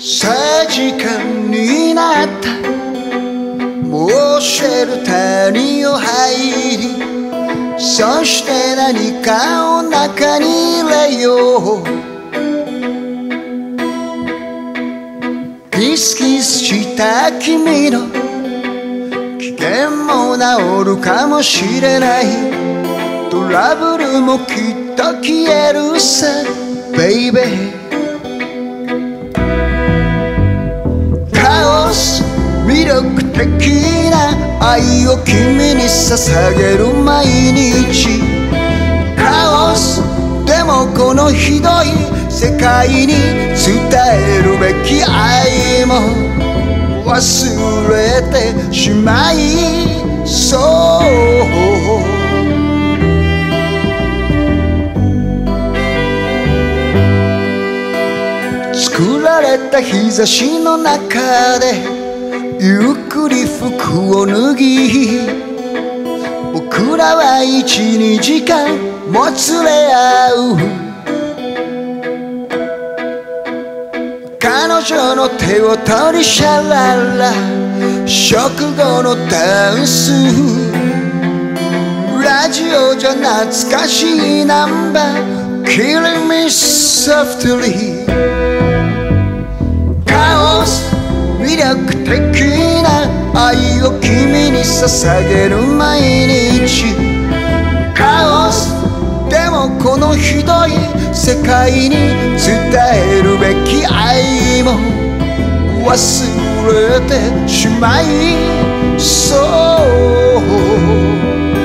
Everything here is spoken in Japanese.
さあ時間になった。もうシェルターに入り、そして何かを中に入れよう。キスキスした君の危険も治るかもしれない。トラブルもきっと消えるさ、ベイベー。カオス魅力的な愛を君に捧げる毎日。カオスでもこのひどい世界に伝えるべき愛も忘れてしまいそう。作られた日差しの中でゆっくり服を脱ぎ、僕らは1、2時間もつれ合う。彼女の手を取りシャララ、食後のダンス。ラジオじゃ懐かしいナンバー Killing me softly。カオス魅力的な愛を君に捧げる毎日。カオスでもこのひどい世界に伝えるべき愛も忘れてしまいそう。